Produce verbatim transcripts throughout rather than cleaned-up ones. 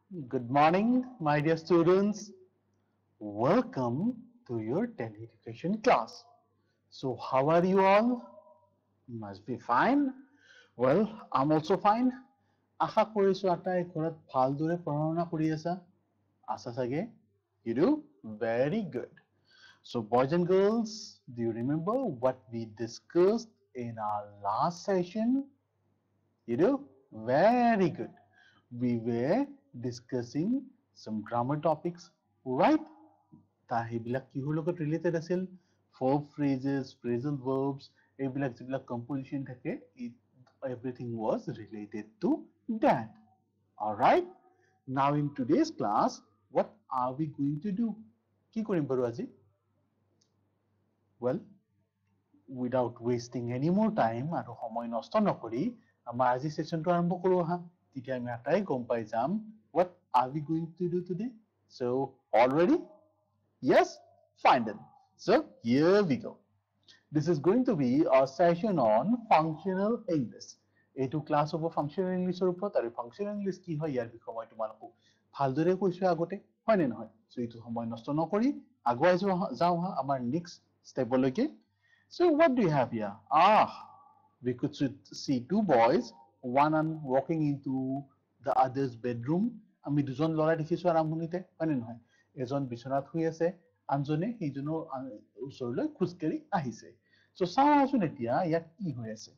Good morning, my dear students. Welcome to your teleeducation class. So, how are you all? Must be fine. Well, I'm also fine. আশা কৰিছো আটাই ঘৰত ভালদৰে পঢ়া শুনা কৰি আছা আছা চাগে You do very good. So, boys and girls, do you remember what we discussed in our last session? You do? Very good. We were discussing some grammar topics, right? তা সেইবিলাক কিহৰ লগত ৰিলেটেড আছিল verb phrases, phrasal verbs, এইবিলাক যিবিলাক composition থাকে it, everything was related to that. Alright? Now in today's class, what are we going to do? কি কৰিম বাৰু আজি? Well, without wasting any more time আৰু সময় নষ্ট নকৰি আমাৰ আজি সেশনটো আৰম্ভ কৰো আহা তেতিয়া আমি আটাই গম পাই যাম what are we going to do today. So all ready? Yes? Fine then. So here we go. This is going to be a session on functional English. এইটো ক্লাছ হ'ব ফাংচনেল ইংলিছৰ ওপৰত আৰু ফাংচনেল ইংলিছ কি হয় ইয়াৰ বিষয়ে মই তোমালোকক ভালদৰে কৈছো আগতে হয় নে নহয় সো এইটো সময় নষ্ট নকৰি আগুৱাই যাওঁ আমাৰ নেক্সট ষ্টেপলৈকে. So what do you have here? Ah, we could see two boys, one and walking into the other's bedroom. আমি দুজন ল'ৰা দেখিছো আৰম্ভণিতে হয় নে নহয় এজন বিছনাত শুই আছে আনজনে সেইজনৰ ওচৰলৈ খুজকাৰি আহিছে. So চাওঁ আছোন এতিয়া ইয়াত কি হৈ আছে.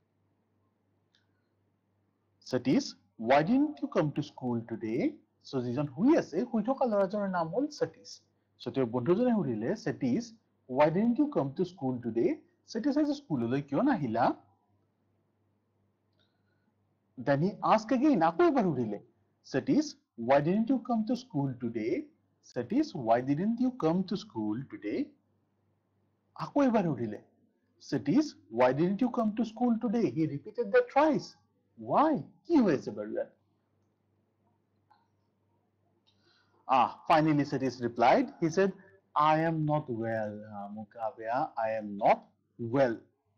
Satish, why didn't you come to school today? So যিজন শুই আছে শুই থকা ল'ৰাজনৰ নাম হ'ল Satish. So তেওঁৰ বন্ধুজনে সুধিলে Satish, why didn't you come to school today? Satish আজি স্কুললৈ কিয় নাহিলা? Then he asked again, আকৌ এবাৰ সুধিলে Satish, why didn't you come to school today? Satish, why didn't you come to school today? আকৌ এবাৰ সুধিলে Satish, why didn't you come to school today? He repeated that thrice. Why? কি হৈছে বাৰু ইয়াত? Ah, finally Satish replied. He said, I am not well. Mukavya, I am not well.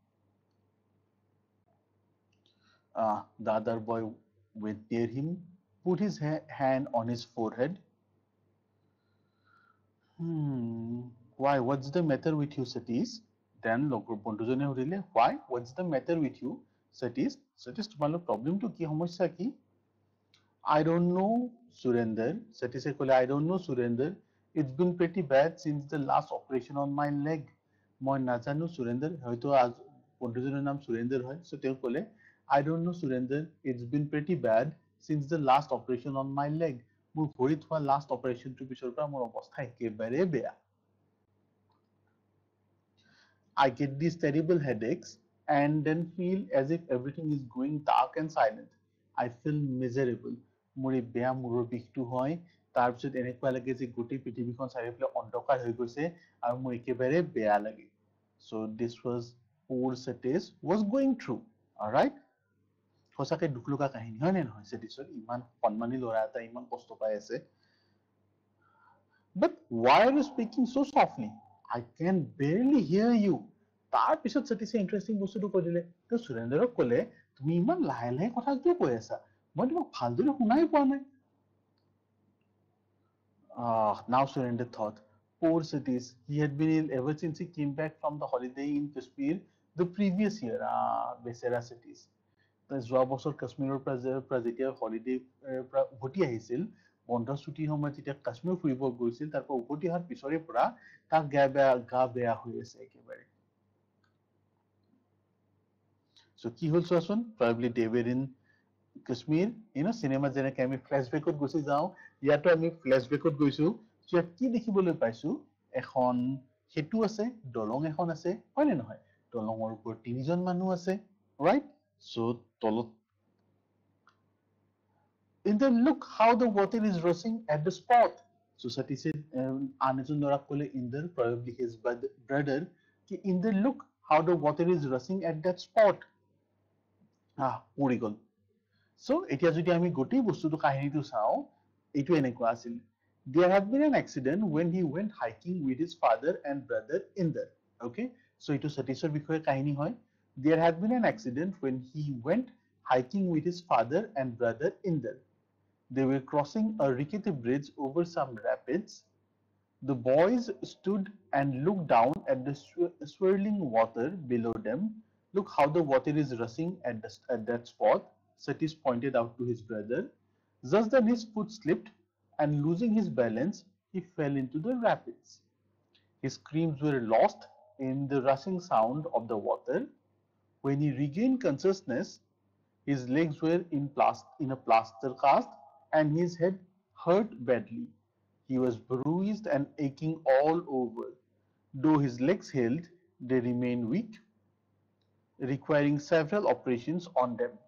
Uh, the other boy went near him, put his ha hand on his forehead. Hmm, why? What's the matter with you, Satish? Then লগৰ বন্ধুজনে সুধিলে, why? What's the matter with you, Satish? Satish, তোমালোকৰ প্ৰব্লেমটো কি সমস্যা কি? I don't know, Surender. Satish ক'লে, I don't know, Surender. It's been pretty bad since the last operation on my leg. মই নাজানো Surender. হয়তো বন্ধুজনৰ নাম Surender হয়. So তেওঁ ক'লে, I don't know, Surender. It's been pretty bad since the last operation on my leg. মোৰ ভৰিত হোৱা last operationটোৰ পিছৰ পৰা মোৰ অৱস্থা একেবাৰে বেয়া. I get these terrible headaches and then feel as if everything is going dark and silent. I feel miserable. মোৰ এই বেয়া মূৰৰ বিষটো হয় তাৰপিছত এনেকুৱা লাগে যে গোটেই পৃথিৱীখন চাৰিওফালে অন্ধকাৰ হৈ গৈছে আৰু মোৰ একেবাৰে বেয়া লাগে. So this was poor Satish was going through. Alright? সঁচাকৈ দুখ লগা কাহিনী হয় নে নহয় Satishৰ ইমান সন্মানী ল'ৰা এটা ইমান কষ্ট পাই আছে. But why are you speaking so softly? I can barely hear you. তাৰ পিছত Satishে ইন্টাৰেষ্টিং বস্তুটো কৈ দিলে তো সুৰেন্দ্ৰক ক'লে তুমি ইমান লাহে লাহে কথা কিয় কৈ আছা মই তোমাক ভালদৰে শুনাই পোৱা নাই. Ah, now Surender thought, poor Satish, he had been ill ever since he came back from the holiday in Kashmir the previous year. Ah, বেচেৰা Satish. যোৱা বছৰ কাশ্মীৰৰ পৰা যেতিয়া হলিডে পৰা উভতি আহিছিল বন্ধ ছুটিৰ সময়ত যেতিয়া কাশ্মীৰ ফুৰিব গৈছিল তাৰ পৰা উভতি অহাৰ পিছৰে পৰা তাক গা বেয়া গা বেয়া হৈ আছে একেবাৰে. So কি হ'ল চোৱাচোন probably they were in Kashmir, you know, cinema যেনেকৈ আমি ফ্লেশ্ববেকত গুচি যাওঁ ইয়াতো আমি ফ্লেশ্ববেকত গৈছো. So ইয়াত কি দেখিবলৈ পাইছো এখন সেতু আছে দলং এখন আছে হয় নে নহয় দলঙৰ ওপৰত তিনিজন মানুহ আছে right. So তলত in the look how the water is rushing at the spot. So Satish said আন এজন ল'ৰাক ক'লে in the probably his brother কি in the look how the water is rushing at that spot. Ah, পৰি গ'ল. So এতিয়া যদি আমি গোটেই বস্তুটো কাহিনীটো চাওঁ এইটো এনেকুৱা আছিল. There had been an accident when he went hiking with his father and brother in there. Okay, so এইটো Satishৰ বিষয়ে কাহিনী হয়. There had been an accident when he went hiking with his father and brother in there. They were crossing a rickety bridge over some rapids. The boys stood and looked down at the swir swirling water below them. Look how the water is rushing at, the, at that spot, Satish pointed out to his brother. Just then his foot slipped, and losing his balance, he fell into the rapids. His screams were lost in the rushing sound of the water. When he regained consciousness, his legs were in, in a plaster cast and his head hurt badly. He was bruised and aching all over. Though his legs healed, they remained weak, requiring several operations on them.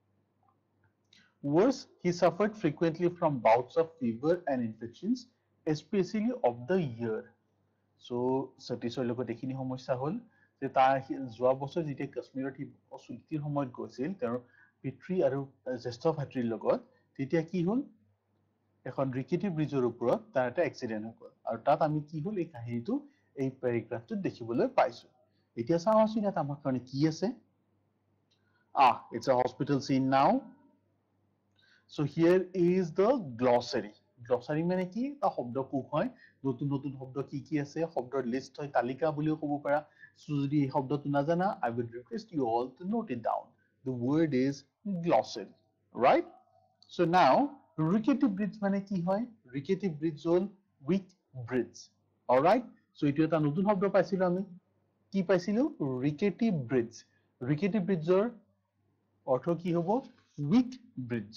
Worse, he suffered frequently from bouts of fever and infections, especially of the ear. So সতীশৰ লগত এইখিনি সমস্যা হ'ল যে তাৰ যোৱা বছৰ যেতিয়া কাশ্মীৰত সি ছুটিৰ সময়ত গৈছিল তেওঁৰ পিতৃ আৰু জ্যেষ্ঠ ভাতৃৰ লগত তেতিয়া কি হ'ল এখন ৰিকেটি ব্ৰিজৰ ওপৰত তাৰ এটা এক্সিডেন্ট হৈ গ'ল আৰু তাত আমি কি হ'ল এই কাহিনীটো এই পেৰাগ্ৰাফটোত দেখিবলৈ পাইছো এতিয়া চাওঁচোন ইয়াত আমাৰ কাৰণে কি আছে ah it's a hospital scene now so here is the glossary glossary মানে কি এটা শব্দকোষ হয় নতুন নতুন শব্দ কি কি আছে শব্দৰ লিষ্ট হয় তালিকা বুলিও ক'ব পাৰা সো যদি এই শব্দটো নাজানা I would request you all to note it down the word is glossary right so now rickety bridge মানে কি হয় rickety bridge হ'ল weak bridge alright so এইটো এটা নতুন শব্দ পাইছিলো আমি কি পাইছিলো rickety bridge rickety bridgeৰ অৰ্থ কি হ'ব weak bridge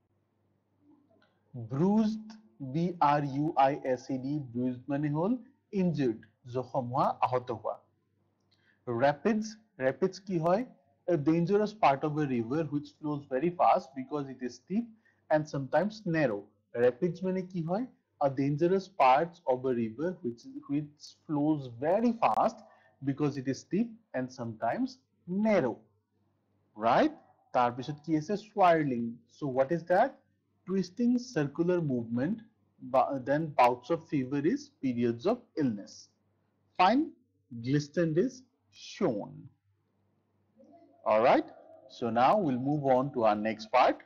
bruised B R U I S E D bruised মানে হ'ল injured জখম হোৱা আহত হোৱা rapids rapids কি হয় a dangerous part of a river which flows very fast because it is steep and sometimes narrow rapids মানে কি হয় a dangerous part of a river which which flows very fast because it is steep and sometimes narrow right তাৰপিছত কি আছে swirling so what is that twisting circular movement then bouts of fever is periods of illness fine glistened is shown all right so now we'll move on to our next part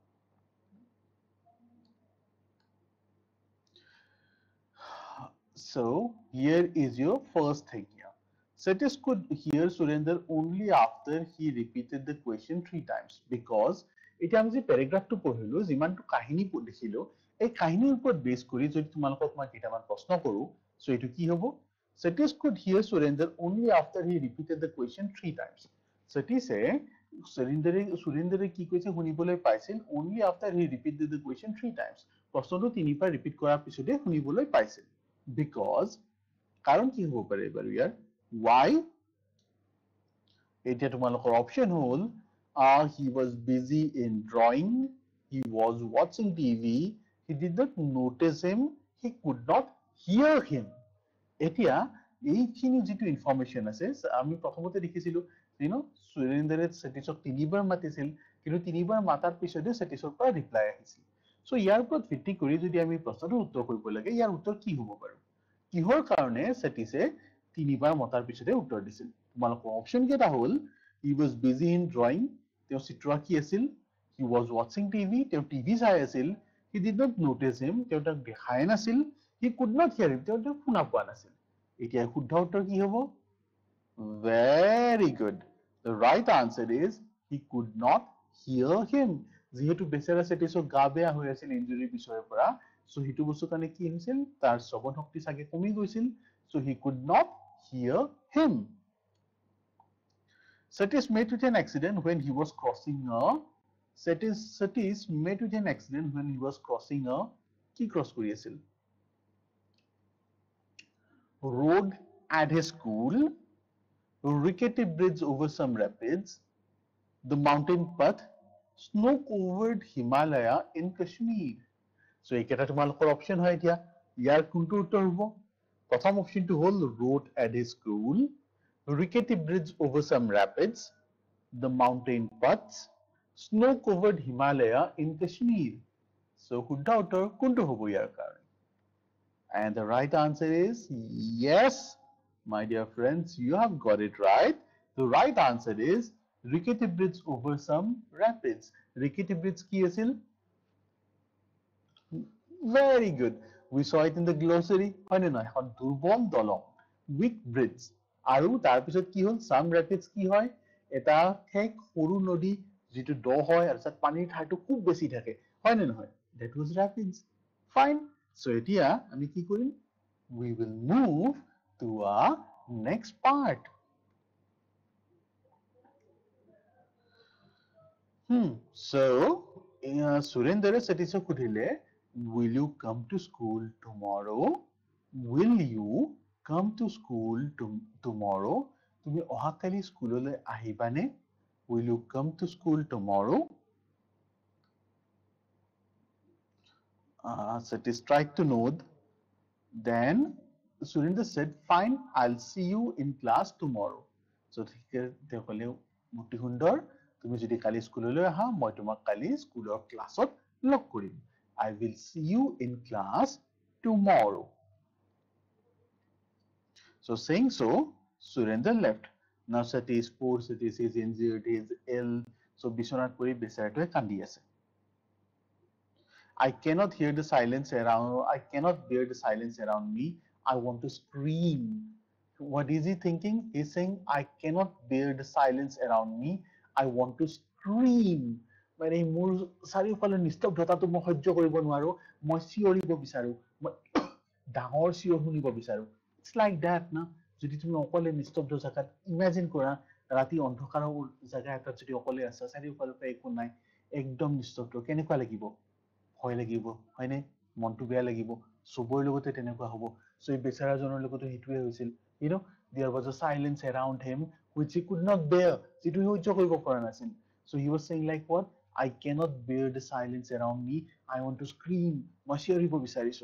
so here is your first thing here Satish could hear Surender only after he repeated the question three times because এতিয়া আমি যে প্যাৰাগ্ৰাফটো পঢ়িলো যিমানটো কাহিনী দেখিলো এই কাহিনীৰ ওপৰত বেছ কৰি যদি তোমালোকক মই কেইটামান প্ৰশ্ন কৰো সো এটো কি হ'ব Satish could hear Surender only after he repeated the question three times Satish Surender Surender কি কৈছে শুনিবলৈ পাইছিল only after he repeated the question three times প্ৰশ্নটো তিনিবাৰ ৰিপিট কৰাৰ পিছতে শুনিবলৈ পাইছিল because কাৰণ কি হ'ব পাৰে বাৰু ইয়াৰ why এতিয়া তোমালোকৰ অপচন হ'ল Uh, he was busy in drawing. He was watching T V. He did not notice him. He could not hear him. এতিয়া এইখিনি যেটো ইনফৰমেশন আছে আমি প্ৰথমতে দেখিছিলো you know সুৰেন্দ্ৰে সতীশক তিনিবাৰ মাতিছিল কিন্তু তিনিবাৰ মাতাৰ পিছতে সতীশৰ পৰা ৰিপ্লাই আহিছিল সো ইয়াৰ ওপৰত ভিত্তি কৰি যদি আমি প্ৰশ্নটোৰ উত্তৰ কৰিব লাগে ইয়াৰ উত্তৰ কি হ'ব বাৰু কিহৰ কাৰণে সতীশে তিনিবাৰ মতাৰ পিছতে উত্তৰ দিছিল তোমালোকৰ অপচন কেটা হ'ল he was busy in drawing তেওঁ চিত্ৰ আঁকি আছিল he was watching T V তেওঁ টিভি চাই আছিল he did not notice him তেওঁ তাক দেখাই নাছিল he could not hear him তেওঁ শুনা পোৱা নাছিল এতিয়া শুদ্ধ উত্তৰ কি হ'ব very good the right answer is he could not hear him যেহেতু বেচাৰা সতীশৰ গা বেয়া হৈ আছিল ইনজুৰি পিছৰ পৰা সো হিটো বস্তু কাৰণে কি হৈছিল তাৰ শ্ৰৱণ শক্তি চাগে কমি গৈছিল so he could not hear him Satish met with an accident when he was crossing a Satish Satish met with an accident when he was crossing a কি cross কৰি আছিল road at his school rickety bridge over some rapids the mountain path snow covered Himalaya in Kashmir so এইকেইটা তোমালোকৰ অপচন হয় এতিয়া ইয়াৰ কোনটো উত্তৰ হ'ব প্ৰথম অপচনটো হ'ল road at his school rickety bridge over some rapids, the mountain paths, snow-covered Himalaya in Kashmir. So, শুদ্ধ উত্তৰ কোনটো হ'ব ইয়াৰ কাৰণে? And the right answer is yes, my dear friends, you have got it right. The right answer is rickety bridge over some rapids. Rickety bridge কি আছিল? Very good. We saw it in the glossary. হয় নে নহয়? এখন দুৰ্বল দলং, weak bridge. আৰু তাৰপিছত কি হ'ল? Some rapids কি হয়? এটা ঠেক সৰু নদী যিটো দ হয় আৰু তাত পানীৰ ধাৰটো খুব বেছি থাকে। হয় নে নহয়? That was rapids. Fine. So এতিয়া আমি কি কৰিম? We will move to our next part. Hmm. So, uh, Surendra Satisha Kudhile, will you come to school tomorrow? Will you come to school to tomorrow? তুমি অহাকালি স্কুললৈ আহিবানে? Will you come to school tomorrow? Uh, Satish tried to nod. Then Surendra said, fine, I'll see you in class tomorrow. So তেওঁ ক'লে অতি সুন্দৰ, তুমি যদি কালি স্কুললৈ আহা মই তোমাক কালি স্কুলৰ ক্লাছত লগ কৰিম. I will see you in class tomorrow. So saying so, Surendra left. Now Satish, poor Satish is injured, he is ill. So বিছনাত পৰি বেচাৰাটোৱে কান্দি আছে. I cannot hear the silence around, I cannot bear the silence around me. I want to scream. What is he thinking? He's saying, I cannot bear the silence around me. I want to scream. মানে মোৰ চাৰিওফালে নিস্তব্ধতাটো মই সহ্য কৰিব নোৱাৰো, মই চিঞৰিব বিচাৰো, মই ডাঙৰ চিঞৰ শুনিব বিচাৰো. It's like that না. যদি তুমি অকলে নিস্তব্ধ জাগাত ইমাজিন কৰা, ৰাতি অন্ধকাৰৰ জাগা এটাত যদি অকলে আছা, চাৰিওফালৰ পৰা একো নাই, একদম নিস্তব্ধ, কেনেকুৱা লাগিব? ভয় লাগিব, হয়নে? মনটো বেয়া লাগিব, চবৰে লগতে তেনেকুৱা হ'ব. So এই বেচাৰাজনৰ লগতো সেইটোৱে হৈছিল. You know, there was a silence around him which he could not bear. যিটো সহ্য কৰিব পৰা নাছিল. So he was saying like what? I cannot bear the silence around me. I want to scream. মই চিঞৰিব বিচাৰিছো.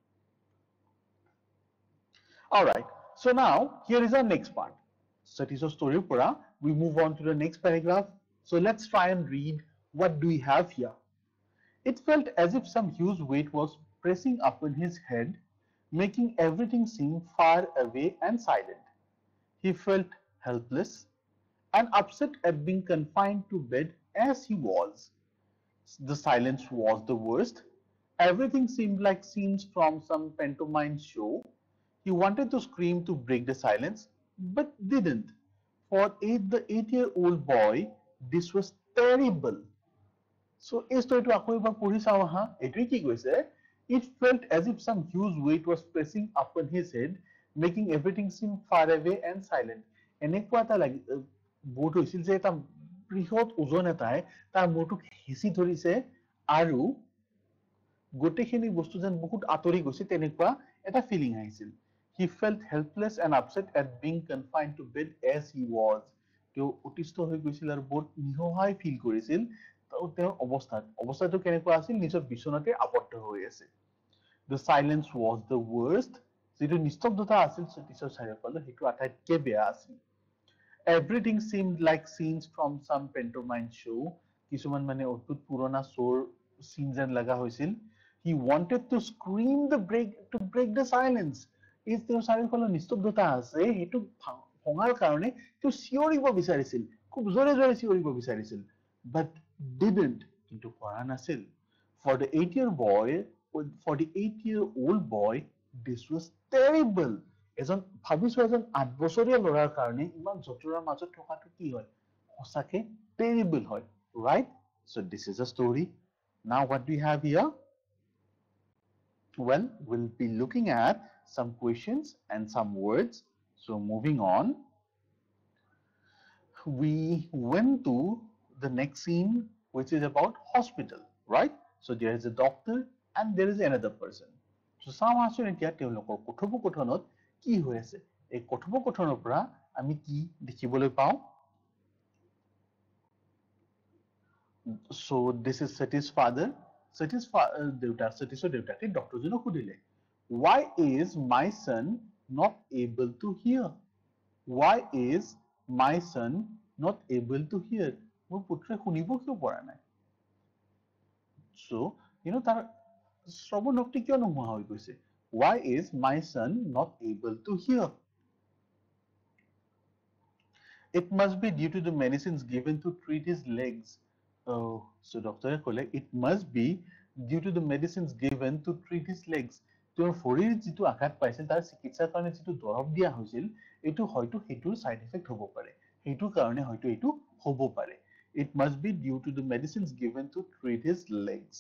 Alright, so now here is our next part. Satish's story pura. We move on to the next paragraph. So let's try and read what do we have here. It felt as if some huge weight was pressing upon his head, making everything seem far away and silent. He felt helpless and upset at being confined to bed as he was. The silence was the worst. Everything seemed like scenes from some pantomime show. He wanted to scream to break the silence, but didn't. For eight, the eight-year-old boy, this was terrible. So, এই storyটো আকৌ এবাৰ পঢ়ি চাওঁ আহা. এইটোৱে কি কৈছে? It felt as if some huge weight was pressing upon his head, making everything seem far away and silent. এনেকুৱা এটা লাগি বোধ হৈছিল যে এটা বৃহৎ ওজন এটাই তাৰ মূৰটোক হেঁচি ধৰিছে আৰু গোটেইখিনি বস্তু যেন বহুত আঁতৰি গৈছে, তেনেকুৱা এটা ফিলিং আহিছিল. He felt helpless and upset at being confined to bed as he was. তেওঁ অতিষ্ঠ হৈ গৈছিল আৰু বহুত নিসহায় ফিল কৰিছিল তেওঁৰ অৱস্থাত. অৱস্থাটো কেনেকুৱা আছিল? নিজৰ বিচনাতে আবদ্ধ হৈ আছে. The silence was the worst. যিটো নিস্তব্ধতা আছিল সতীশৰ চাৰিওফালে, সেইটো আটাইতকৈ বেয়া আছিল. Everything seemed like scenes from some pantomime show. কিছুমান মানে অদ্ভুত পুৰণা শ্ব'ৰ চিন যেন লগা হৈছিল. He wanted to scream the break to break the silence. এই তেওঁৰ চাৰিওফালে নিস্তব্ধতা আছে, সেইটো ভঙাৰ কাৰণে তেওঁ চিঞৰিব বিচাৰিছিল, খুব জোৰে জোৰে চিঞৰিব বিচাৰিছিল, but didn't, কিন্তু পৰা নাছিল. For the eight-year boy, for the eight-year-old boy, this was terrible. এজন ভাবিছো এজন আঠ বছৰীয়া ল'ৰাৰ কাৰণে ইমান জটিলৰ মাজত থকাটো কি হয়? সঁচাকে terrible হয়, right? So this is a story. Now what do we have here? Well, we'll be looking at some questions and some words. So moving on, we went to the next scene, which is about hospital, right? So there is a doctor and there is another person. So চাওঁচোন এতিয়া তেওঁলোকৰ কথোপকথনত কি হৈ আছে? এই কথোপকথনৰ পৰা আমি কি দেখিবলৈ পাওঁ? So this is Sati's father. Sati's দেউতাক, Sati's দেউতাকে ডক্টৰজনক সুধিলে, why is my son not able to hear? Why is my son not able to hear? মোৰ পুত্ৰই শুনিব কিয় পৰা নাই? So, you know, তাৰ শ্ৰৱণ শক্তি কিয় নোহোৱা হৈ গৈছে? Why is my son not able to hear? It must be due to the medicines given to treat his legs. Oh, so doctor ক'লে, it must be due to the medicines given to treat his legs. তেওঁৰ ভৰিৰ যিটো আঘাত পাইছিল তাৰ চিকিৎসাৰ কাৰণে যিটো দৰৱ দিয়া হৈছিল এইটো হয়তো সেইটোৰ সাইড ইফেক্ট হ'ব পাৰে সেইটোৰ কাৰণে হয়তো এইটো হ'ব পাৰে it must be due to the medicines given to treat his legs.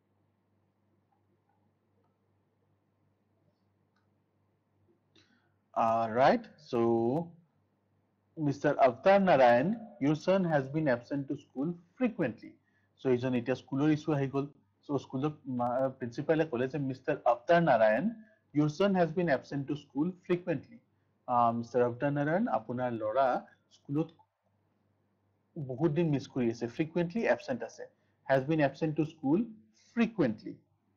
Uh, right, so Mister Avtar Narayan, your son has been absent to school frequently. So এজন এতিয়া স্কুলৰ ইছ্যু আহি গ'ল so স্কুলৰ প্ৰিন্সিপালে ক'লে যে Mister Avtar Narayan, your son has been absent to school frequently. uh, Mister Avtar Narayan, আপোনাৰ ল'ৰা স্কুলত বহুত দিন মিছ কৰি আছে frequently absent আছে has been absent to school frequently.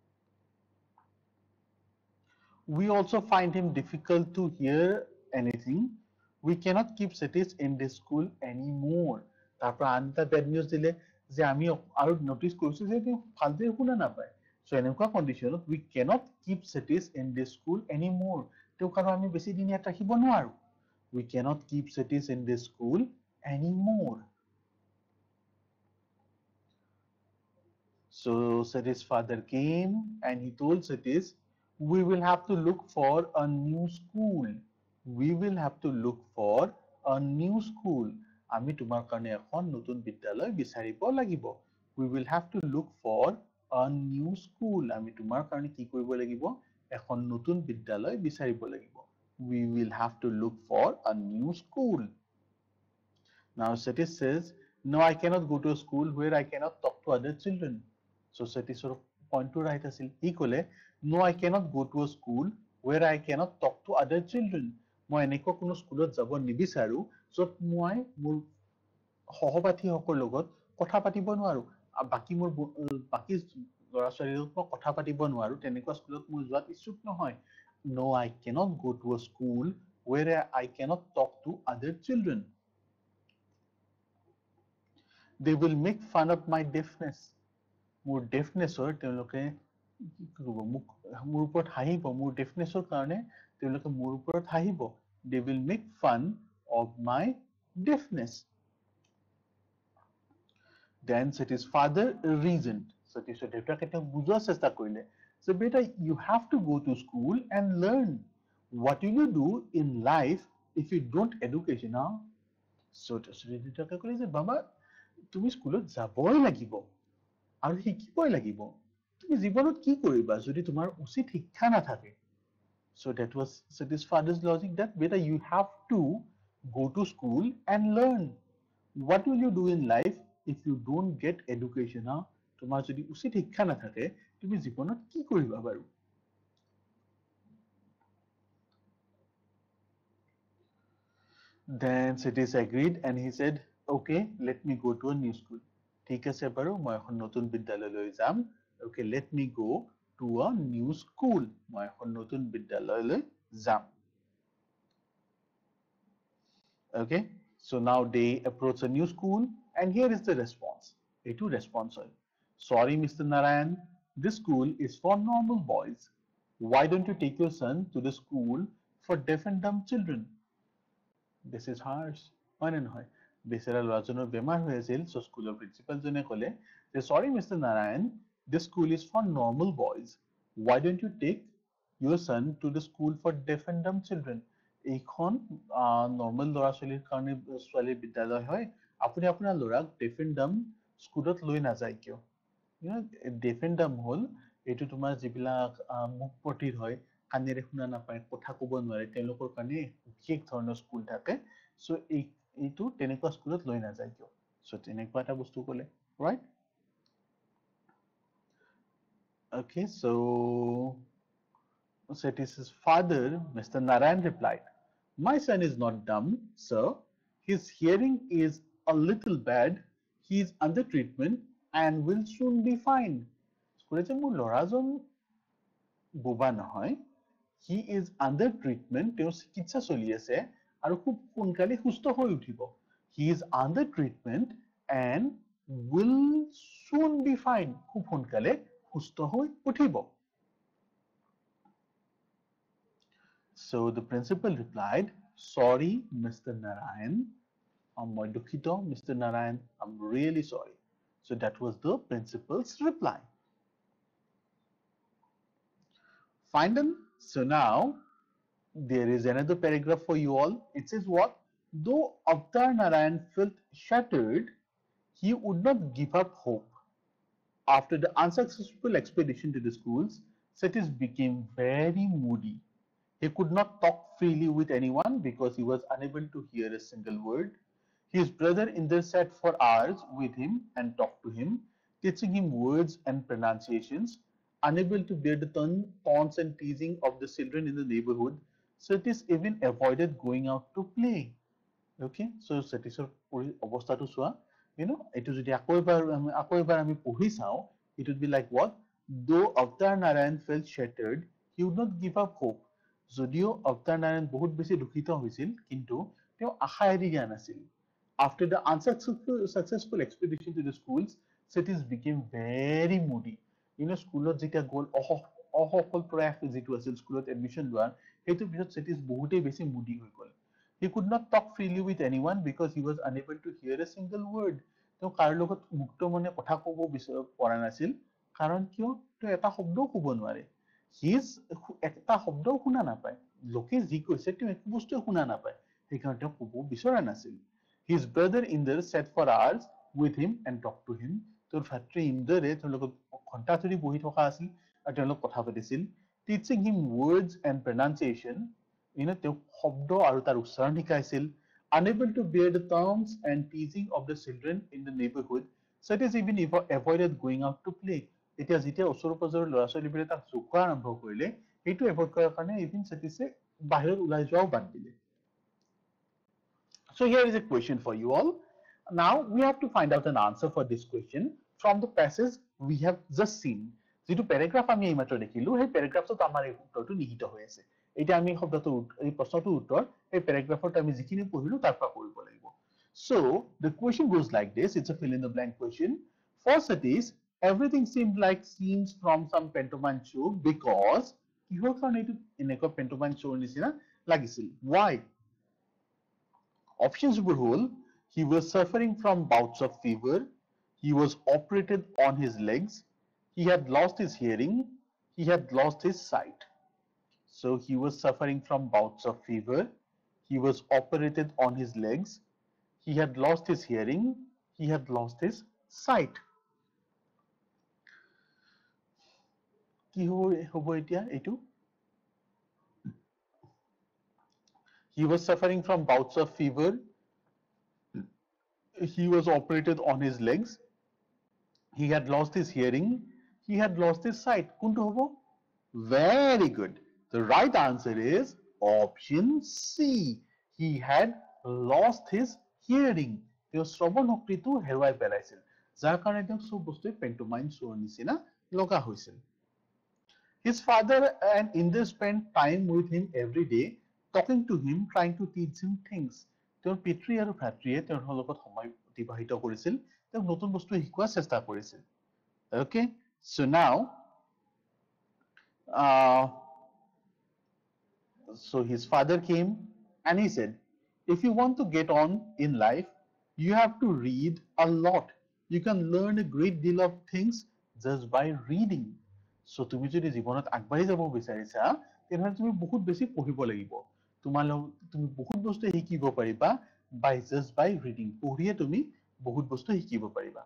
We also find him difficult to hear anything. We cannot keep Satish in this school anymore. তারপর আনটা ব্যাড নিউজ দিলে যে আমি আৰু নোটিস কৰিছো যে তেওঁ ভালদৰে শুনা নাপায় সো এনেকুৱা কন্ডিশনত we cannot keep Satish in this school anymore. তেওঁক আৰু আমি বেছি দিন ইয়াত ৰাখিব নোৱাৰো. We cannot keep Satish in this school anymore. So Satish's father came and he told Satish, we will have to look for a new school. We will have to look for a new school. আমি তোমাৰ কাৰণে এখন নতুন বিদ্যালয় বিচাৰিব লাগিব. We will have to look for a new school. আমি তোমাৰ কাৰণে কি কৰিব লাগিব? এখন নতুন বিদ্যালয় বিচাৰিব লাগিব. We will have to look for a new school. Now Satish says, no, I cannot go to a school where I cannot talk to other children. So Satishৰ পইণ্টটো ৰাইট আছিল ই ক'লে no, I cannot go to a school where I cannot talk to other children. মই এনেকুৱা কোনো স্কুলত যাব নিবিচাৰো য'ত মই মোৰ সহপাঠীসকলৰ লগত কথা পাতিব নোৱাৰো বাকি মোৰ বাকি ল'ৰা ছোৱালীৰ লগত মই কথা পাতিব নোৱাৰো তেনেকুৱা স্কুলত মই যোৱাত ইচ্ছুক নহয়. No, I cannot go to a school where I cannot talk to other children. They will make fun of my deafness. মোৰ deafnessৰ তেওঁলোকে মোৰ ওপৰত হাঁহিব মোৰ deafnessৰ কাৰণে তেওঁলোকে মোৰ ওপৰত হাঁহিব. They will make fun of my deafness. Then Satish's father reasoned. Satishৰ দেউতাকে তেওঁক বুজোৱাৰ চেষ্টা কৰিলে যে beta, you have to go to school and learn. What will you do in life if you don't education? Huh? So Satishৰ দেউতাকে ক'লে যে বাবা তুমি স্কুলত যাবই লাগিব আৰু শিকিবই লাগিব তুমি জীৱনত কি কৰিবা যদি তোমাৰ উচিত শিক্ষা নাথাকে. So that was Satish's father's logic that beta, you have to go to school and learn. What will you do in life if you don't get education? Huh? তোমাৰ যদি উচিত শিক্ষা নাথাকে তুমি জীৱনত কি কৰিবা বাৰু? Then Satish agreed and he said, okay, let me go to a new school. ঠিক আছে বাৰু মই এখন নতুন বিদ্যালয়লৈ যাম. Okay, let me go to a new school. মই এখন নতুন বিদ্যালয়লৈ যাম. Okay, so now they approach a new school and here is the response. এইটো response হয়. Sorry, Mister Narayan, this school is for normal boys. Why don't you take your son to the school for deaf and dumb children? This is harsh. হয় নে নহয়? বেচেৰা ল'ৰাজনৰ বেমাৰ হৈ আছিল so স্কুলৰ প্ৰিন্সিপালজনে ক'লে যে sorry Mister Narayan, this school is for normal boys. Why don't you take your son to the school for deaf and dumb children? এইখন নৰ্মেল ল'ৰা ছোৱালীৰ কাৰণে ছোৱালীৰ বিদ্যালয় হয় আপুনি আপোনাৰ ল'ৰাক deaf and dumb স্কুলত লৈ নাযায় কিয়? You know, deaf and dumb হ'ল এইটো তোমাৰ যিবিলাক মুখ পটিৰ হয় কাণেৰে শুনা নাপায় কথা ক'ব নোৱাৰে তেওঁলোকৰ কাৰণে বিশেষ ধৰণৰ স্কুল থাকে so এই এইটো তেনেকুৱা স্কুলত লৈ নাযায় কিয়? So তেনেকুৱা এটা বস্তু ক'লে right? Okay, so Satish's father, Mister Narayan, replied, my son is not dumb, sir. His hearing is a little bad. He is under treatment and will soon be fine. মোৰ ল'ৰাজন বোবা নহয়. He is under treatment. তেওঁৰ চিকিৎসা চলি আছে আৰু খুব সোনকালে সুস্থ হৈ উঠিব. He is under treatment and will soon be fine. খুব সোনকালে সুস্থ হৈ উঠিব. So the principal replied, sorry, Mister Narayan. মই দুঃখিত Mister Narayan. I'm really sorry. So that was the principal's reply. Fine then. So now there is another paragraph for you all. It says what? Though Avatar Narayan felt shattered, he would not give up hope. After the unsuccessful expedition to the schools, Satish became very moody. He could not talk freely with anyone because he was unable to hear a single word. His brother Inder sat for hours with him and talked to him, teaching him words and pronunciations. Unable to bear the taunts and teasing of the children in the neighborhood, Satish even avoided going out to play. Okay, so Satishৰ অৱস্থাটো চোৱা, you know, এইটো যদি আকৌ এবাৰ আকৌ এবাৰ আমি পঢ়ি চাওঁ, it would be like what? Though Avatar Narayan felt shattered, he would not give up hope. যদিও Avatar Narayan বহুত বেছি দুখিত হৈছিল, কিন্তু তেওঁ আশা এৰি দিয়া নাছিল. After the unsuccessful successful expedition to the schools, Satish became very moody. You know, স্কুলত যেতিয়া গ'ল অসফল প্ৰয়াস যিটো আছিল স্কুলত এডমিশ্যন লোৱাৰ, সেইটোৰ পিছত Satish বহুতেই বেছি moody হৈ গ'ল. He could not talk freely with anyone because he was unable to hear a single word. তেওঁ কাৰ লগত মুক্ত মনে কথা ক'ব পৰা নাছিল, কাৰণ কিয় তেওঁ এটা শব্দও ক'ব নোৱাৰে. His এটা শব্দও শুনা নাপায়. লোকে যি কৈছে তেওঁ একো বস্তুৱে শুনা নাপায়, সেইকাৰণে তেওঁ ক'ব বিচৰা নাছিল. His brother Inder sat for hours with him and talked to him. তেওঁৰ ভাতৃ ইন্দ্ৰে তেওঁৰ লগত ঘণ্টা ধৰি বহি থকা আছিল আৰু তেওঁৰ লগত কথা পাতিছিল. Teaching him words and pronunciation. You know, তেওঁ শব্দ আৰু তাৰ উচ্চাৰণ শিকাইছিল. Unable to bear the taunts and teasing of the children in the neighborhood, Satish even avoided going out to play. এতিয়া যেতিয়া ওচৰ পাজৰৰ ল'ৰা ছোৱালীবোৰে তাক জোকোৱা আৰম্ভ কৰিলে, সেইটো এভইড কৰাৰ কাৰণে even Satishe বাহিৰত ওলাই যোৱাও বাদ দিলে. So here is a question for you all. Now we have to find out an answer for this question from the passage we have just seen. যিটো প্যাৰাগ্ৰাফ আমি এইমাত্ৰ দেখিলো, সেই প্যাৰাগ্ৰাফত আমাৰ এই উত্তৰটো নিহিত হৈ আছে. এটা আমি শব্দটো এই প্ৰশ্নটোৰ উত্তৰ এই প্যাৰাগ্ৰাফত আমি যিখিনি পঢ়িলো তাৰ পৰা কৰিব লাগিব. So the question goes like this. It's a fill in the blank question. For Satish, everything seemed like scenes from some pantomime show because কিহৰ কাৰণে এইটো এনেকুৱা pantomime show নিচিনা লাগিছিল. Why? Options were whole. He was suffering from bouts of fever. He was operated on his legs. He had lost his hearing. He had lost his sight. So he was suffering from bouts of fever. He was operated on his legs. He had lost his hearing. He had lost his sight. কি হ'ব এতিয়া এইটো? He was suffering from bouts of fever. He was operated on his legs. He had lost his hearing. He had lost his sight. কোনটো হ'ব? Very good. The right answer is option C. He had lost his hearing. তেওঁ শ্ৰৱণ শক্তিটো হেৰুৱাই পেলাইছিল, যাৰ কাৰণে তেওঁ সব বস্তুৱে পেণ্টোমাইম শ্বৰ নিচিনা লগা হৈছিল. His father and Inder spent time with him every day, talking to him, trying to teach him things. তেওঁৰ পিতৃ আৰু ভাতৃয়ে তেওঁৰ লগত সময় অতিবাহিত কৰিছিল, তেওঁক নতুন বস্তু শিকোৱাৰ চেষ্টা কৰিছিল. Okay, so now uh, so his father came and he said, if you want to get on in life, you have to read a lot. You can learn a great deal of things just by reading. So তুমি যদি জীৱনত আগবাঢ়ি যাব বিচাৰিছা, তেনেহ'লে তুমি বহুত বেছি পঢ়িব লাগিব. তোমালোক তুমি বহুত বস্তু শিকিব পাৰিবা by just by reading. পঢ়িয়ে তুমি বহুত বস্তু শিকিব পাৰিবা.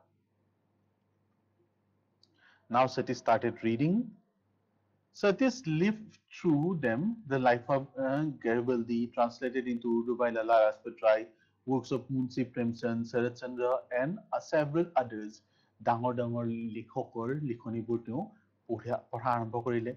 Now Satish started reading. Satish lived through them the life of uh, Garibaldi, translated into Urdu by Lala Rajput Rai, works of Munshi Premchand, Sarat Chandra, and uh, several others. ডাঙৰ ডাঙৰ লিখকৰ লিখনিবোৰ তেওঁ পঢ়া আৰম্ভ কৰিলে.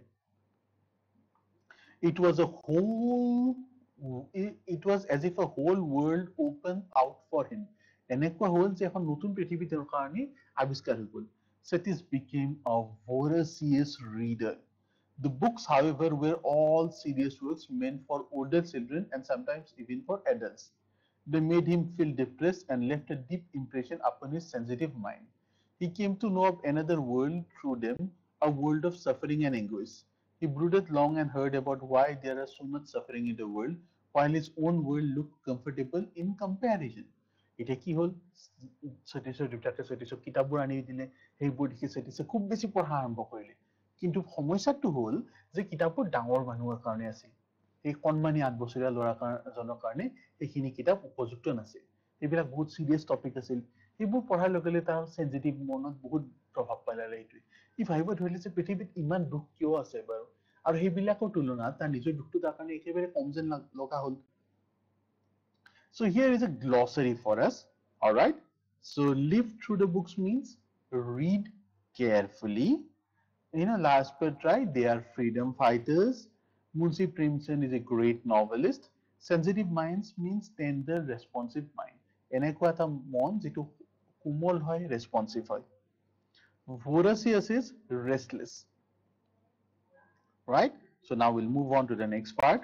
It was a whole it was as if a whole world opened out for him. এনেকুৱা হ'ল যে এখন নতুন পৃথিৱী তেওঁৰ কাৰণে আৱিষ্কাৰ হৈ গ'ল. Satish became a voracious reader. The books, however, were all serious works meant for older children and sometimes even for adults. They made him feel depressed and left a deep impression upon his sensitive mind. He came to know of another world through them, a world of suffering and anguish. He brooded long and heard about why there is so much suffering in the world, while his own world looked comfortable in comparison. এতিয়া কি হ'ল, Satishৰ দেউতাকে Satishক কিতাপবোৰ আনি দিলে, সেইবোৰ দেখি Satishে খুব বেছি পঢ়া আৰম্ভ কৰিলে. কিন্তু সমস্যাটো হল যে কিতাপবোৰ ডাঙৰ মানুহৰ কাৰণে আছিল এই কণমানি আঠ বছৰীয়া ল'ৰাজনৰ কাৰণে এইখিনি কিতাপ উপযুক্ত নাছিল এইবিলাক বহুত সিৰিয়াছ টপিক আছিল এইবোৰ পঢ়াৰ লগে লগে তাৰ সেনজিটিভ মনত বহুত প্ৰভাৱ পেলালে এইটোৱে ই ভাবিব ধৰিলে যে পৃথিৱীত ইমান দুখ কিয় আছে বাৰু আৰু সেইবিলাকৰ তুলনাত তাৰ নিজৰ দুখটো তাৰ কাৰণে একেবাৰে কম যেন লগা হ'ল So here is a glossary for us, all right? So live through the books means read carefully. You know, last but right, they are freedom fighters. Munshi Premchand is a great novelist. Sensitive minds means tender, responsive mind. এনেকুৱা এটা মন যিটো কোমল হয়, responsive হয়. Voracious is restless, right? So now we'll move on to the next part.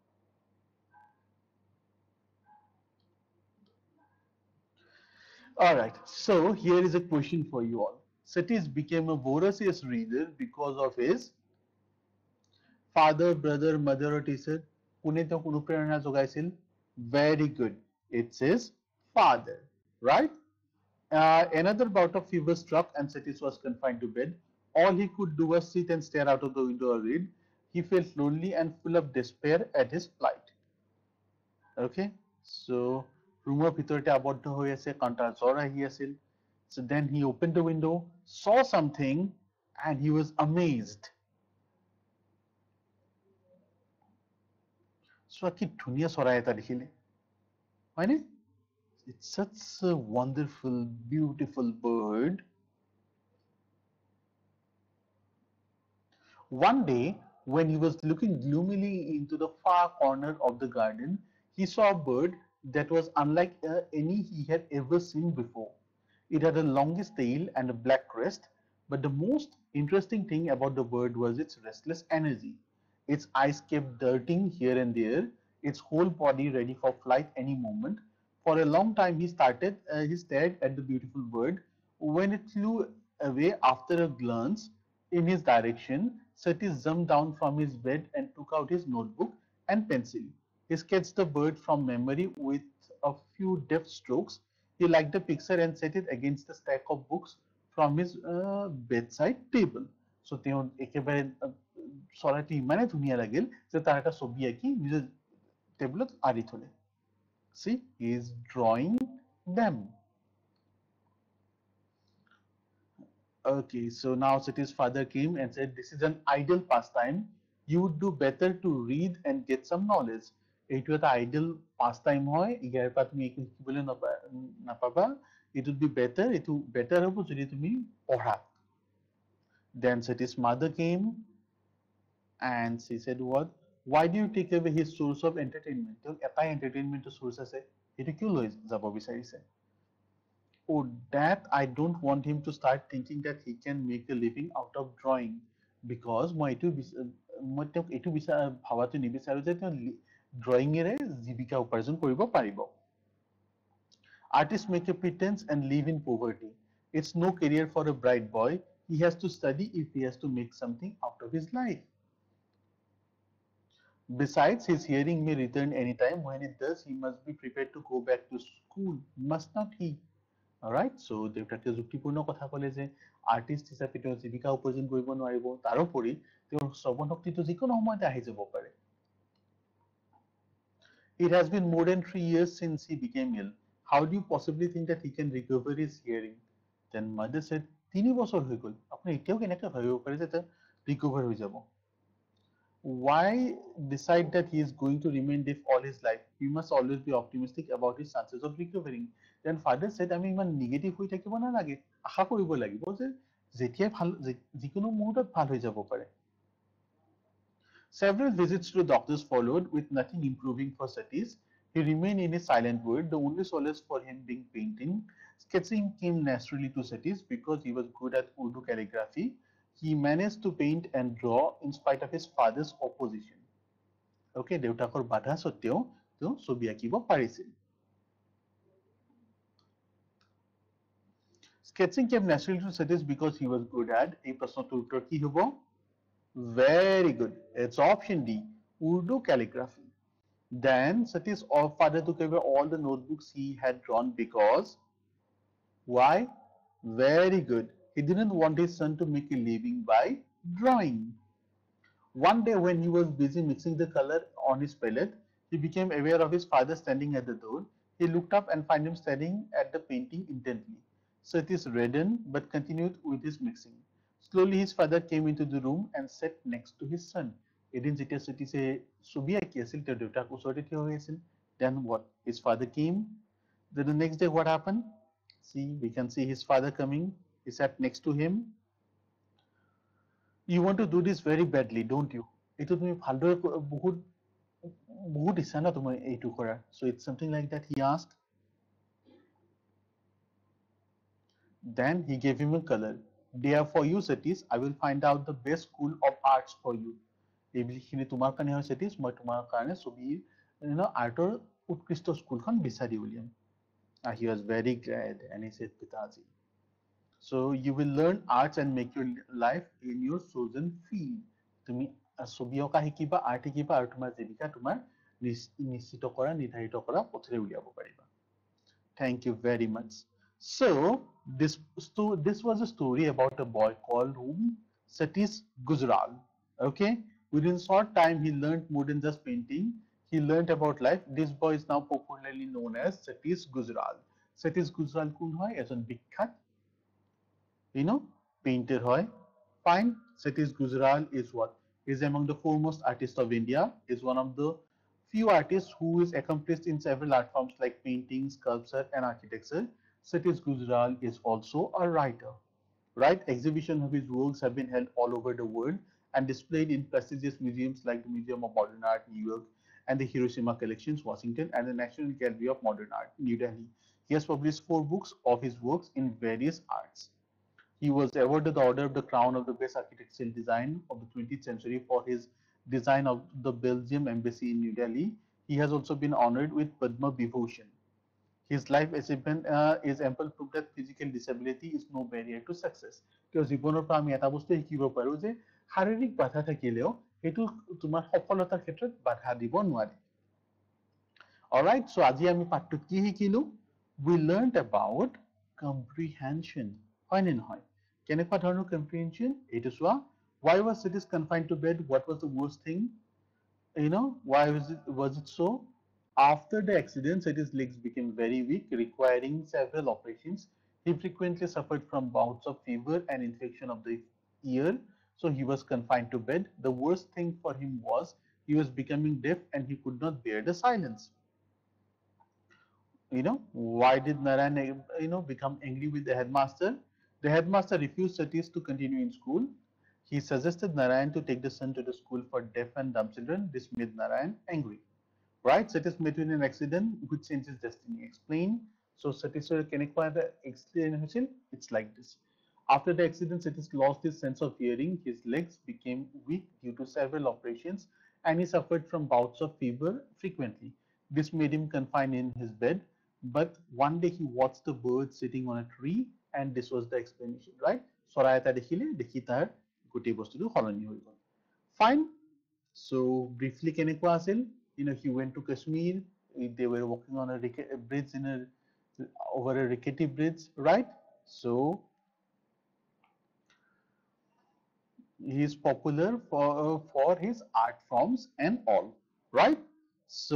All right, so here is a question for you all. Satish became a voracious reader because of his father, brother, mother, or teacher. Kune to kuno prerana jogaisil? Very good. It's his father, right? Uh, another bout of fever struck and Satish was confined to bed. All he could do was sit and stare out of the window or read. He felt lonely and full of despair at his plight. Okay, so ৰুমৰ ভিতৰতে আবদ্ধ হৈ আছে কাৰণ তাৰ জ্বৰ আহি আছিল so then he opened the window saw something and he was amazed so কি ধুনীয়া চৰাই এটা দেখিলে হয়নে it's such a wonderful beautiful bird one day when he was looking gloomily into the far corner of the garden he saw a bird that was unlike uh, any he had ever seen before. It had the longest tail and a black crest, but the most interesting thing about the bird was its restless energy. Its eyes kept darting here and there, its whole body ready for flight any moment. For a long time he started, uh, he stared at the beautiful bird. When it flew away after a glance in his direction, Satish jumped down from his bed and took out his notebook and pencil. He sketched the bird from memory with a few deft strokes. He liked the picture and set it against the stack of books from his uh, bedside table. So তেওঁ একেবাৰে চৰাইটো ইমানে ধুনীয়া লাগিল যে তাৰ এটা ছবি আঁকি নিজৰ টেবুলত আঁৰি থলে See, he is drawing them. Okay, so now Sati's father came and said, this is an idle pastime. You would do better to read and get some knowledge. এইটো এটা আইডল পাস টাইম হয় ইয়াৰ পৰা তুমি একো শিকিবলৈ নাপাবা it would be better এইটো better হ'ব যদি তুমি পঢ়া then Sati's mother came and she said what why do you take away his source of entertainment তেওঁ এটা entertainment source আছে এইটো কিয় লৈ যাব বিচাৰিছে oh that I don't want him to start thinking that he can make a living out of drawing because মই এইটো মই তেওঁক এইটো বিচাৰ ভাবাটো নিবিচাৰো যে তেওঁ drawing এৰে জীৱিকা উপাৰ্জন কৰিব পাৰিব Artists make a pretense and live in poverty. It's no career for a bright boy. He has to study if he has to make something out of his life. Besides, his hearing may return anytime. When it does, he must be prepared to go back to school. Must not he? Alright, so দেউতাকে যুক্তিপূৰ্ণ কথা ক'লে যে artist হিচাপে তেওঁ জীৱিকা উপাৰ্জন কৰিব নোৱাৰিব তাৰোপৰি তেওঁৰ শ্ৰৱণ শক্তিটো যিকোনো সময়তে আহি যাব পাৰে It has been more than three years since he became ill. How do you possibly think that he can recover his hearing? Then mother said, তিনি বছৰ হৈ গ'ল আপুনি এতিয়াও কেনেকৈ ভাবিব পাৰে যে তেওঁ ৰিকভাৰ হৈ যাব Why decide that he is going to remain deaf all his life? We must always be optimistic about his chances of recovering. Then father said, আমি ইমান নিগেটিভ হৈ থাকিব নালাগে আশা কৰিব লাগিব যে যেতিয়াই ভাল যিকোনো মুহূৰ্তত ভাল হৈ যাব পাৰে Several visits to doctors followed with nothing improving for Satish. He remained in his silent world. The only solace for him being painting. Sketching came naturally to Satish because he was good at Urdu calligraphy. He managed to paint and draw in spite of his father's opposition. Okay, দেউতাকৰ বাধা সত্ত্বেও তেওঁ ছবি আঁকিব পাৰিছিল Sketching came naturally to Satish because he was good at এই প্ৰশ্নটোৰ উত্তৰ কি হ'ব Very good. It's option D, Urdu calligraphy. Then Satish's father took away all the notebooks he had drawn because why? Very good. He didn't want his son to make a living by drawing. One day when he was busy mixing the color on his palette, he became aware of his father standing at the door. He looked up and found him staring at the painting intently. Satish reddened but continued with his mixing. Slowly his father came into the room and sat next to his son. এদিন যেতিয়া সতীশে ছবি আঁকি আছিল তেওঁৰ দেউতাক ওচৰতে থিয় হৈ আছিল. Then what? His father came. Then the next day what happened? See, we can see his father coming. He sat next to him. You want to do this very badly, don't you? এইটো তুমি ভালদৰে বহুত বহুত ইচ্ছা না তোমাৰ এইটো কৰাৰ. So it's something like that. He asked. Then he gave him a color. There for you, Satish, I will find out the best school of arts for you. এইখিনি তোমাৰ কাৰণে হয় Satish, মই তোমাৰ কাৰণে ছবিৰ you know আৰ্টৰ উৎকৃষ্ট স্কুলখন বিচাৰি উলিয়াম. Uh, he was very glad and he said, Pitaji, so you will learn arts and make your life in your chosen field. তুমি ছবি অঁকা শিকিবা, আৰ্ট শিকিবা আৰু তোমাৰ জীৱিকা তোমাৰ নিশ্চিত কৰা নিৰ্ধাৰিত কৰা পথৰে উলিয়াব পাৰিবা. Thank you very much. So this this was a story about a boy called whom Satish Gujral. Okay, within short time he learned more than just painting. He learned about life. This boy is now popularly known as Satish Gujral. Satish Gujral কোন হয়? এজন বিখ্যাত you know painter hoy. Fine. Satish Gujral is what? Is among the foremost artists of India. Is one of the few artists who is accomplished in several art forms like painting, sculpture and architecture. Satish Gujral is also a writer. Right? Exhibitions of his works have been held all over the world and displayed in prestigious museums like the Museum of Modern Art, New York, and the Hiroshima Collections, Washington, and the National Gallery of Modern Art, New Delhi. He has published four books of his works in various arts. He was awarded the Order of the Crown of the Best Architectural Design of the twentieth century for his design of the Belgium Embassy in New Delhi. He has also been honored with Padma Vibhushan. His life achievement uh, is ample proof that physical disability is no barrier to success. কিয় জীৱনৰ পৰা আমি এটা বস্তু শিকিব পাৰো যে শাৰীৰিক বাধা থাকিলেও সেইটো তোমাৰ সফলতাৰ ক্ষেত্ৰত বাধা দিব নোৱাৰে. Alright, so আজি আমি পাঠটোত কি শিকিলো? We learned about comprehension. হয় নে নহয়? কেনেকুৱা ধৰণৰ comprehension? এইটো চোৱা. Why was Satish confined to bed? What was the worst thing? You know, why was it, was it so? After the accident, Satish's legs became very weak, requiring several operations. He frequently suffered from bouts of fever and infection of the ear, so he was confined to bed. The worst thing for him was he was becoming deaf and he could not bear the silence. You know, why did Narayan, you know, become angry with the headmaster? The headmaster refused Satish to continue in school. He suggested Narayan to take the son to the school for deaf and dumb children. This made Narayan angry. Right? Satish met with an accident which changed his destiny. Explain. So Satish kenekwa explain হৈছিল? It's like this. After the accident, Satish lost his sense of hearing. His legs became weak due to several operations, and he suffered from bouts of fever frequently. This made him confined in his bed. But one day he watched the bird sitting on a tree, and this was the explanation, right? চৰাই এটা দেখিলে দেখি তাৰ গোটেই বস্তুটো সলনি হৈ গ'ল. Fine. So briefly কেনেকুৱা আছিল? You know, he went to Kashmir. They were walking on a, a bridge in a over a rickety bridge, right? So he is popular for for his art forms and all, right? So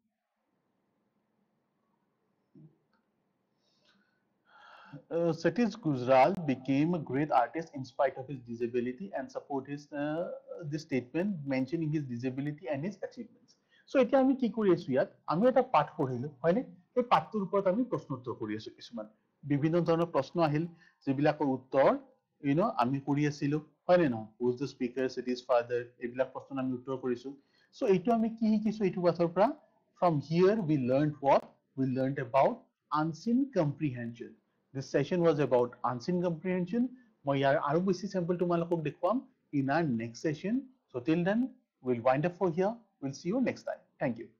Uh, Satish Gujral became a great artist in spite of his disability and support his uh, this statement mentioning his disability and his achievements. So এতিয়া আমি কি কৰি আছো ইয়াত? আমি এটা পাঠ পঢ়িলো, হয়নে? এই পাঠটোৰ ওপৰত আমি প্ৰশ্ন উত্তৰ কৰি আছো কিছুমান। বিভিন্ন ধৰণৰ প্ৰশ্ন আহিল যিবিলাকৰ উত্তৰ you know আমি কৰি আছিলো, হয়নে নহয়? Who is the speaker, Satish father, এইবিলাক প্ৰশ্ন আমি উত্তৰ কৰিছো। So এইটো আমি কি শিকিছো এইটো পাঠৰ পৰা? From here we learned what? We learned about unseen comprehension. This session was about unseen comprehension. মই ইয়াৰ আৰু বেছি sample তোমালোকক দেখুৱাম in our next session. So till then, we'll wind up for here. We'll see you next time. Thank you.